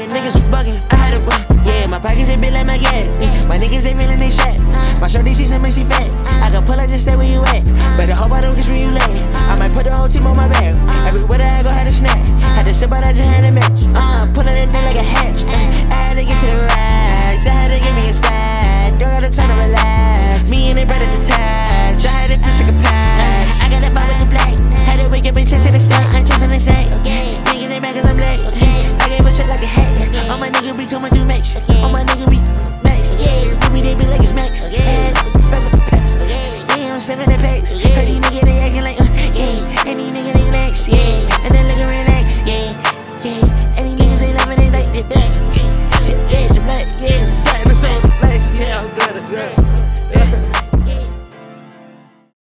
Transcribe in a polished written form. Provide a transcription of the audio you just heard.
the niggas was bugging. I had to run. Yeah, my pockets they been like my gas. My niggas they feeling they shot. My shorty she said make she fat. I can pull up just stay where you at. Better hope I don't catch where you lay. I might put the whole team on my back. Everywhere that I go had a snack. Had to sip out, I just had a match. Pulling that thing like a hatch.